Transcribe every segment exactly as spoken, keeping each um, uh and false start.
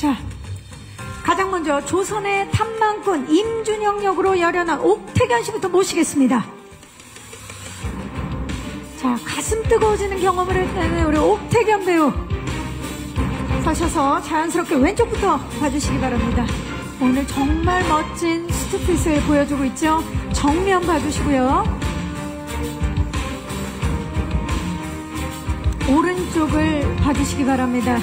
자, 가장 먼저 조선의 탐망꾼 임준영 역으로 열연한 옥태견 씨부터 모시겠습니다. 자, 가슴 뜨거워지는 경험을 했다는 우리 옥태견 배우 서셔서 자연스럽게 왼쪽부터 봐주시기 바랍니다. 오늘 정말 멋진 스투핏을 보여주고 있죠. 정면 봐주시고요. 오른쪽을 봐주시기 바랍니다.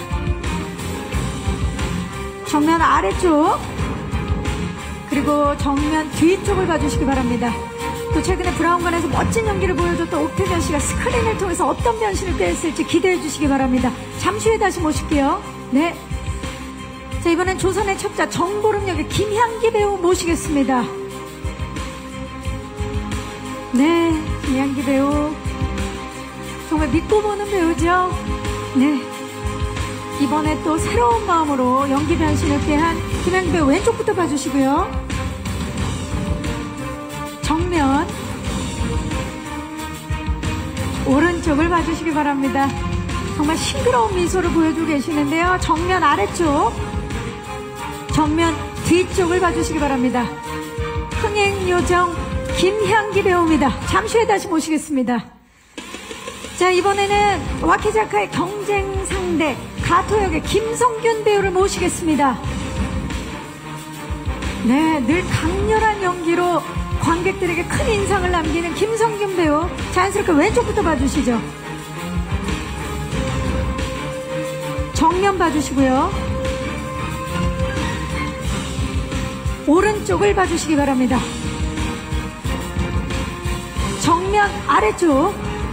정면 아래쪽 그리고 정면 뒤쪽을 봐주시기 바랍니다. 또 최근에 브라운관에서 멋진 연기를 보여줬던 옥태견 씨가 스크린을 통해서 어떤 변신을 꾀했을지 기대해 주시기 바랍니다. 잠시 후에 다시 모실게요. 네. 자, 이번엔 조선의 첩자 정보름 역의 김향기 배우 모시겠습니다. 네, 김향기 배우 정말 믿고 보는 배우죠. 네. 이번에 또 새로운 마음으로 연기 변신을 꾀한 김향기 배우 왼쪽부터 봐주시고요. 정면 오른쪽을 봐주시기 바랍니다. 정말 싱그러운 미소를 보여주고 계시는데요. 정면 아래쪽 정면 뒤쪽을 봐주시기 바랍니다. 흥행요정 김향기 배우입니다. 잠시 후에 다시 모시겠습니다. 자, 이번에는 와키자카의 경쟁 상대 가토역의 김성균 배우를 모시겠습니다. 네, 늘 강렬한 연기로 관객들에게 큰 인상을 남기는 김성균 배우 자연스럽게 왼쪽부터 봐주시죠. 정면 봐주시고요. 오른쪽을 봐주시기 바랍니다. 정면 아래쪽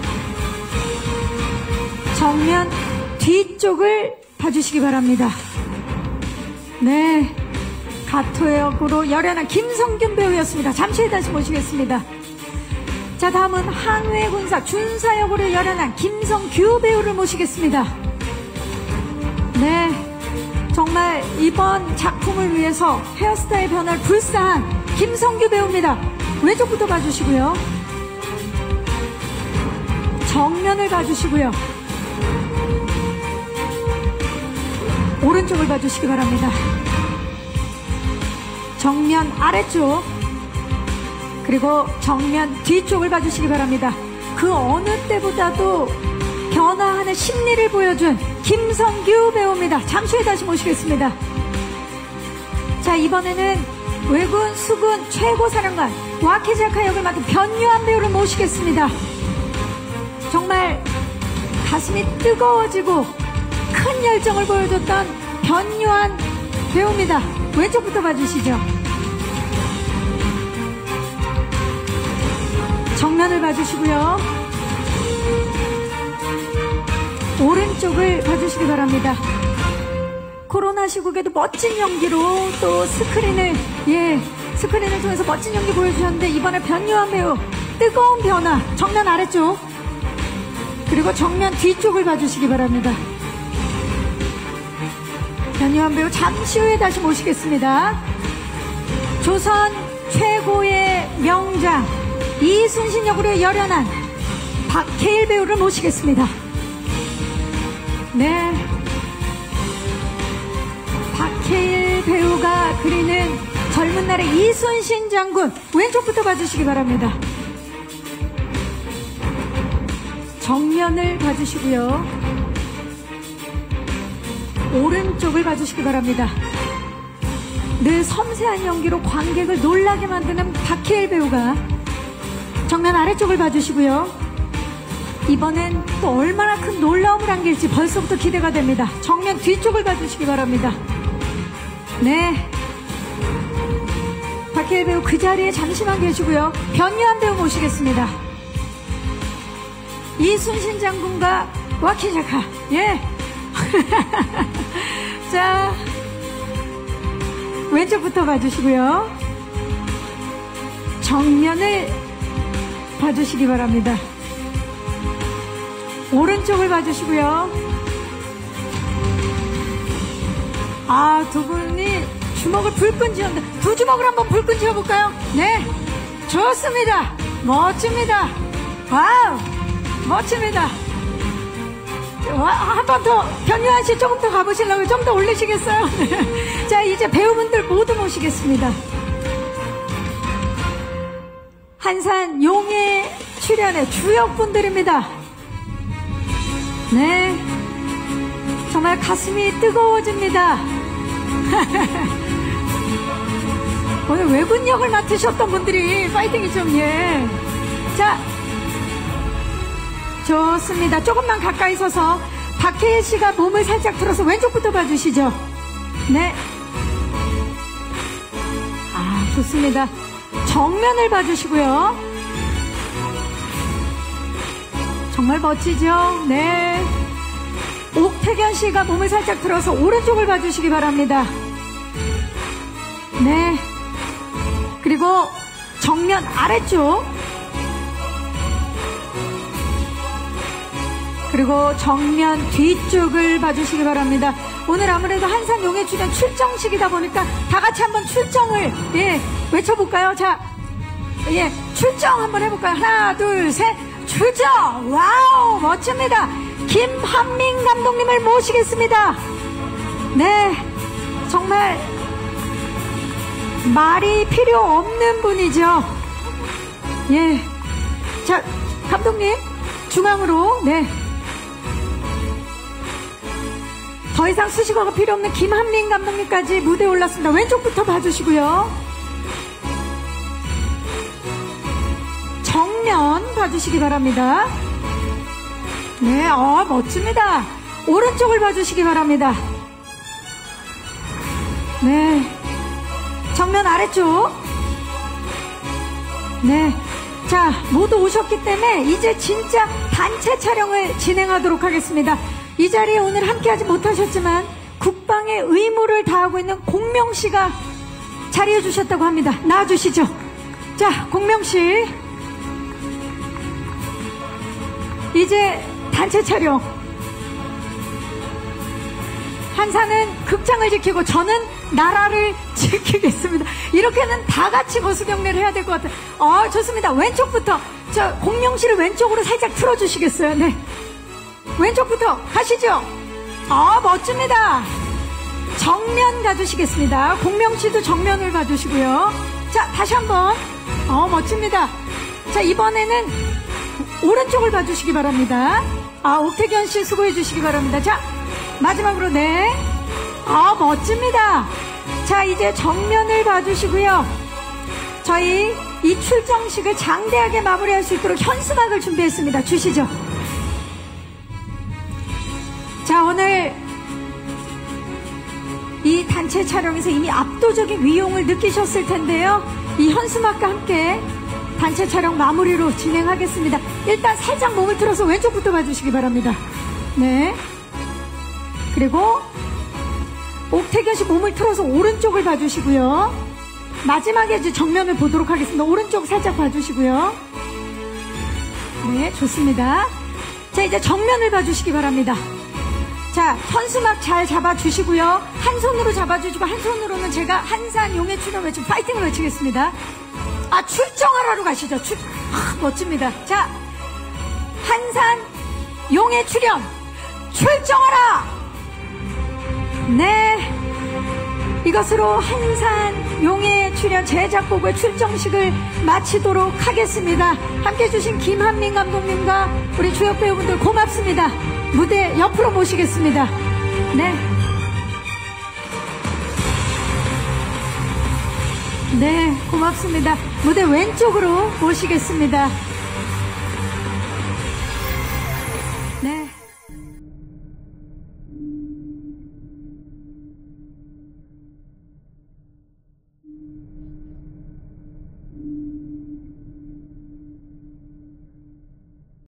정면 뒤쪽을 봐주시기 바랍니다. 네, 가토역으로 열연한 김성균 배우였습니다. 잠시 후에 다시 모시겠습니다. 자, 다음은 항해 군사 준사 역으로 열연한 김성규 배우를 모시겠습니다. 네, 정말 이번 작품을 위해서 헤어스타일 변화를 불사한 김성규 배우입니다. 왼쪽부터 봐주시고요. 정면을 봐주시고요. 오른쪽을 봐주시기 바랍니다. 정면 아래쪽 그리고 정면 뒤쪽을 봐주시기 바랍니다. 그 어느 때보다도 변화하는 심리를 보여준 김성규 배우입니다. 잠시 후에 다시 모시겠습니다. 자, 이번에는 외군 수군 최고사령관 와키자카 역을 맡은 변요한 배우를 모시겠습니다. 정말 가슴이 뜨거워지고 큰 열정을 보여줬던 변요한 배우입니다. 왼쪽부터 봐주시죠. 정면을 봐주시고요. 오른쪽을 봐주시기 바랍니다. 코로나 시국에도 멋진 연기로 또 스크린을 예 스크린을 통해서 멋진 연기 보여주셨는데 이번에 변요한 배우 뜨거운 변화 정면 아래쪽 그리고 정면 뒤쪽을 봐주시기 바랍니다. 변요한 배우 잠시 후에 다시 모시겠습니다. 조선 최고의 명장 이순신 역으로 열연한 박해일 배우를 모시겠습니다. 네, 박해일 배우가 그리는 젊은 날의 이순신 장군 왼쪽부터 봐주시기 바랍니다. 정면을 봐주시고요. 오른쪽을 봐주시기 바랍니다. 늘 섬세한 연기로 관객을 놀라게 만드는 박해일 배우가 정면 아래쪽을 봐주시고요. 이번엔 또 얼마나 큰 놀라움을 안길지 벌써부터 기대가 됩니다. 정면 뒤쪽을 봐주시기 바랍니다. 네, 박해일 배우 그 자리에 잠시만 계시고요. 변요한 배우 모시겠습니다. 이순신 장군과 와키자카 예. 자, 왼쪽부터 봐주시고요. 정면을 봐주시기 바랍니다. 오른쪽을 봐주시고요. 아, 두 분이 주먹을 불끈 쥐었는데 두 주먹을 한번 불끈 쥐어볼까요? 네, 좋습니다. 멋집니다. 와우, 멋집니다. 한 번 더, 변유한 씨 조금 더 가보시려고요? 좀 더 올리시겠어요? 자, 이제 배우분들 모두 모시겠습니다. 한산 용의 출연의 주역분들입니다. 네. 정말 가슴이 뜨거워집니다. 오늘 외군 역을 맡으셨던 분들이 파이팅이 좀, 예. 자, 좋습니다. 조금만 가까이 서서 박혜애 씨가 몸을 살짝 들어서 왼쪽부터 봐주시죠. 네. 아, 좋습니다. 정면을 봐주시고요. 정말 멋지죠? 네. 옥태견 씨가 몸을 살짝 들어서 오른쪽을 봐주시기 바랍니다. 네. 그리고 정면 아래쪽. 그리고 정면 뒤쪽을 봐주시기 바랍니다. 오늘 아무래도 한산 용의 출연 출정식이다 보니까 다 같이 한번 출정을, 예, 외쳐볼까요? 자, 예, 출정 한번 해볼까요? 하나, 둘, 셋, 출정! 와우, 멋집니다. 김한민 감독님을 모시겠습니다. 네, 정말 말이 필요 없는 분이죠. 예, 자, 감독님 중앙으로. 네, 더 이상 수식어가 필요 없는 김한민 감독님까지 무대에 올랐습니다. 왼쪽부터 봐주시고요. 정면 봐주시기 바랍니다. 네, 어, 멋집니다. 오른쪽을 봐주시기 바랍니다. 네, 정면 아래쪽. 네, 자, 모두 오셨기 때문에 이제 진짜 단체 촬영을 진행하도록 하겠습니다. 이 자리에 오늘 함께하지 못하셨지만 국방의 의무를 다하고 있는 공명씨가 자리해 주셨다고 합니다. 나와주시죠. 자, 공명씨, 이제 단체 촬영. 한산은 극장을 지키고 저는 나라를 지키겠습니다. 이렇게는 다 같이 거수경례를 해야 될 것 같아요. 어, 좋습니다. 왼쪽부터. 저 공명씨를 왼쪽으로 살짝 틀어주시겠어요? 네, 왼쪽부터 가시죠. 아, 멋집니다. 정면 가주시겠습니다. 공명씨도 정면을 봐주시고요. 자, 다시 한번. 어, 멋집니다. 자, 이번에는 오른쪽을 봐주시기 바랍니다. 아, 옥태견씨 수고해 주시기 바랍니다. 자, 마지막으로. 네, 아, 멋집니다. 자, 이제 정면을 봐주시고요. 저희 이 출정식을 장대하게 마무리할 수 있도록 현수막을 준비했습니다. 주시죠. 자, 오늘 이 단체 촬영에서 이미 압도적인 위용을 느끼셨을 텐데요. 이 현수막과 함께 단체 촬영 마무리로 진행하겠습니다. 일단 살짝 몸을 틀어서 왼쪽부터 봐주시기 바랍니다. 네. 그리고 옥태견씨 몸을 틀어서 오른쪽을 봐주시고요. 마지막에 이제 정면을 보도록 하겠습니다. 오른쪽 살짝 봐주시고요. 네, 좋습니다. 자, 이제 정면을 봐주시기 바랍니다. 자, 현수막 잘 잡아주시고요. 한 손으로 잡아주시고 한 손으로는 제가 한산 용의 출연 외치고 파이팅을 외치겠습니다. 아, 출정하라로 가시죠. 출, 아, 멋집니다. 자, 한산 용의 출연 출정하라. 네, 이것으로 한산 용의 출연 제작보고의 출정식을 마치도록 하겠습니다. 함께해 주신 김한민 감독님과 우리 주역 배우분들 고맙습니다. 무대 옆으로 모시겠습니다. 네, 네, 고맙습니다. 무대 왼쪽으로 모시겠습니다.